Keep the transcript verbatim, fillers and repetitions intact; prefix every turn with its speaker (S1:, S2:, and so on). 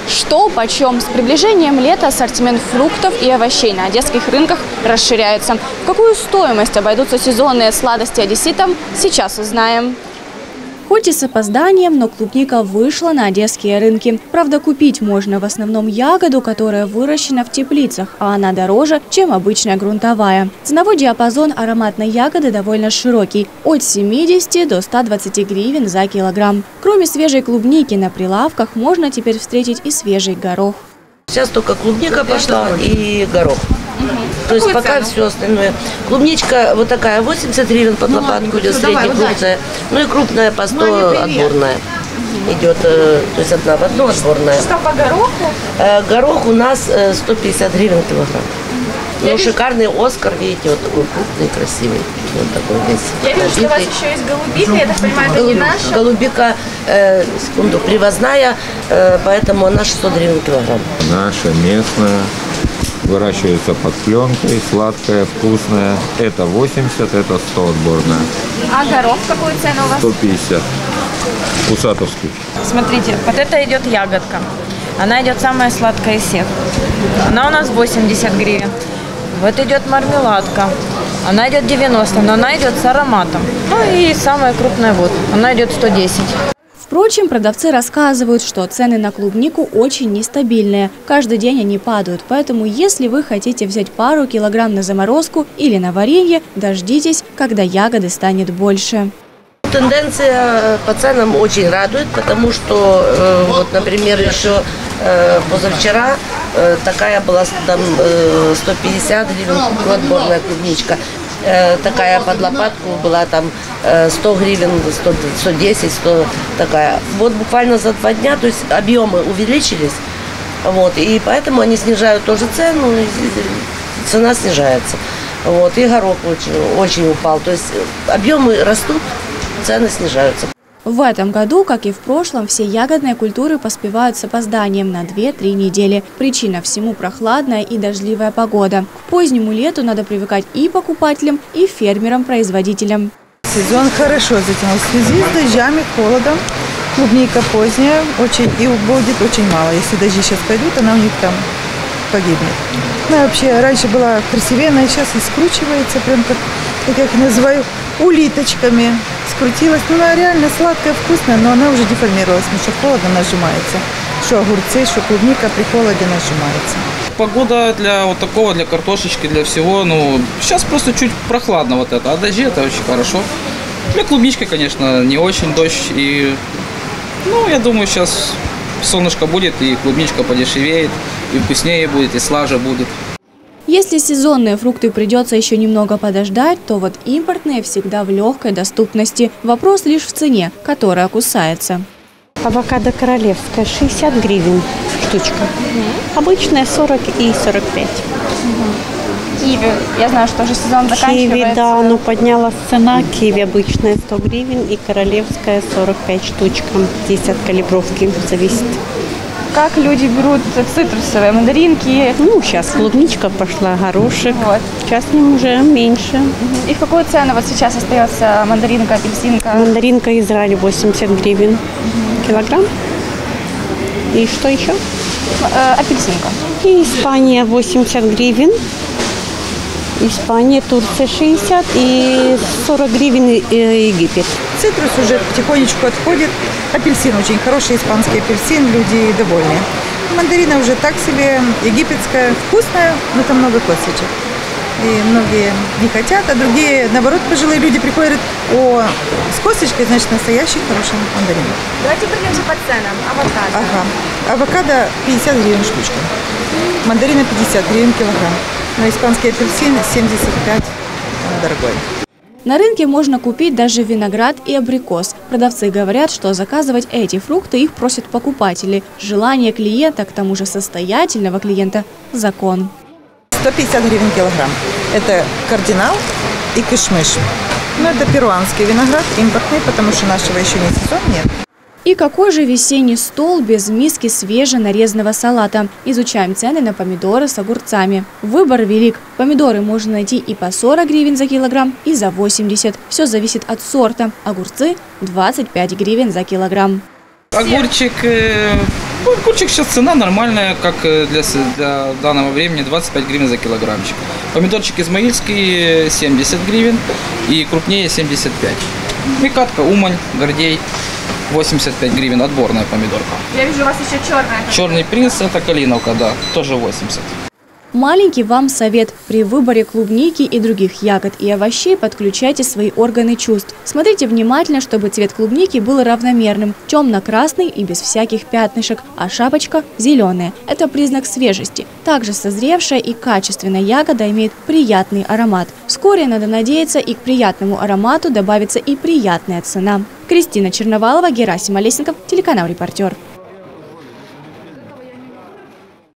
S1: Что почем? С приближением лета ассортимент фруктов и овощей на одесских рынках расширяется. В какую стоимость обойдутся сезонные сладости одесситам, сейчас узнаем. Хоть и с опозданием, но клубника вышла на одесские рынки. Правда, купить можно в основном ягоду, которая выращена в теплицах, а она дороже, чем обычная грунтовая. Ценовой диапазон ароматной ягоды довольно широкий – от семидесяти до ста двадцати гривен за килограмм. Кроме свежей клубники на прилавках можно теперь встретить и свежий горох.
S2: Сейчас только клубника пошла и горох. То есть пока все остальное. Клубничка вот такая восемьдесят гривен под лопатку идет, среднекрупная. Ну и крупная по сто отборная. Идет, то есть одна в одну отборная.
S1: Что по гороху?
S2: Горох у нас сто пятьдесят гривен килограмм. Ну, шикарный Оскар, видите, вот такой крупный, красивый. Вот такой весь.
S1: Я вижу, что у вас еще есть голубика, я так понимаю, это не наша?
S2: Голубика, э, секунду, привозная, э, поэтому она шестьсот гривен килограмм.
S3: Наша, местная. Выращивается под пленкой, сладкая, вкусная. Это восемьдесят, это сто отборная.
S1: А горох какую цену у вас?
S3: сто пятьдесят. Усатовский.
S4: Смотрите, вот это идет ягодка. Она идет самая сладкая из всех. Она у нас восемьдесят гривен. Вот идет мармеладка. Она идет девяносто, но она идет с ароматом. Ну и самая крупная вот. Она идет сто десять.
S1: Впрочем, продавцы рассказывают, что цены на клубнику очень нестабильные. Каждый день они падают, поэтому если вы хотите взять пару килограмм на заморозку или на варенье, дождитесь, когда ягоды станет больше.
S2: Тенденция по ценам очень радует, потому что, э, вот, например, еще э, позавчера э, такая была там э, сто пятьдесят гривен отборная клубничка. Такая под лопатку была там сто гривен, сто, сто десять, сто такая. Вот буквально за два дня, то есть объемы увеличились, вот, и поэтому они снижают тоже цену, цена снижается. Вот, и горох очень, очень упал, то есть объемы растут, цены снижаются.
S1: В этом году, как и в прошлом, все ягодные культуры поспевают с опозданием на две-три недели. Причина всему прохладная и дождливая погода. К позднему лету надо привыкать и покупателям, и фермерам-производителям.
S5: Сезон хорошо затянулся в связи с дождями, холодом. Клубника поздняя, очень, и будет очень мало. Если дожди сейчас пойдут, она у них там погибнет. Ну, вообще, раньше была красивее, она сейчас и скручивается, прям как, как я их называю, улиточками. Скрутилась. Ну, она реально сладкая, вкусная, но она уже деформировалась, потому что холодно нажимается. Что огурцы, что клубника при холоде нажимается.
S6: Погода для вот такого, для картошечки, для всего, ну, сейчас просто чуть прохладно вот это, а дожди это очень хорошо. Для клубнички, конечно, не очень дождь, и, ну, я думаю, сейчас солнышко будет, и клубничка подешевеет, и вкуснее будет, и слаже будет.
S1: Если сезонные фрукты придется еще немного подождать, то вот импортные всегда в легкой доступности. Вопрос лишь в цене, которая кусается.
S7: Авокадо королевская шестьдесят гривен штучка. Mm-hmm. Обычная сорок и сорок пять.
S1: Mm-hmm. Киви, я знаю, что уже сезон заканчивается.
S7: Киви, да, но поднялась цена. Киви обычная сто гривен и королевская сорок пять штучка. Здесь от калибровки зависит.
S1: Как люди берут цитрусовые мандаринки?
S7: Ну, сейчас клубничка пошла, горошек.
S1: Вот.
S7: Сейчас им уже меньше.
S1: И в какую цену вот сейчас остается мандаринка, апельсинка?
S7: Мандаринка Израиль восемьдесят гривен угу. килограмм. И что еще?
S1: Э, апельсинка.
S7: И Испания восемьдесят гривен. Испания, Турция шестьдесят и сорок гривен Египет.
S5: Цитрус уже потихонечку отходит. Апельсин очень хороший, испанский апельсин, люди довольны. Мандарина уже так себе, египетская, вкусная, но там много косточек. И многие не хотят, а другие, наоборот, пожилые люди приходят, о, с косточкой, значит, настоящий хороший мандарин.
S1: Давайте пройдемся по ценам. Авокадо.
S5: Ага. Авокадо пятьдесят гривен штучка. Мандарина пятьдесят гривен килограмм. Но испанский апельсин семьдесят пять, он дорогой.
S1: На рынке можно купить даже виноград и абрикос. Продавцы говорят, что заказывать эти фрукты их просят покупатели. Желание клиента, к тому же состоятельного клиента, закон.
S5: сто пятьдесят гривен килограмм. Это кардинал и кишмиш. Но это перуанский виноград, импортный, потому что нашего еще не сезон нет.
S1: И какой же весенний стол без миски свеженарезанного салата? Изучаем цены на помидоры с огурцами. Выбор велик. Помидоры можно найти и по сорок гривен за килограмм, и за восемьдесят. Все зависит от сорта. Огурцы – двадцать пять гривен за килограмм.
S6: Огурчик, э, ну, огурчик сейчас цена нормальная, как э, для, с- для данного времени, двадцать пять гривен за килограммчик. Помидорчик измаильский семьдесят гривен и крупнее семьдесят пять. Микатка, Умань, Гордей восемьдесят пять гривен, отборная помидорка.
S1: Я вижу, у вас еще черная.
S6: Черный принц, это калиновка, да, тоже восемьдесят.
S1: Маленький вам совет. При выборе клубники и других ягод и овощей подключайте свои органы чувств. Смотрите внимательно, чтобы цвет клубники был равномерным, темно-красный и без всяких пятнышек, а шапочка зеленая. Это признак свежести. Также созревшая и качественная ягода имеет приятный аромат. Вскоре, надо надеяться, и к приятному аромату добавится и приятная цена. Кристина Черновалова, Герасим Олесников, телеканал «Репортер».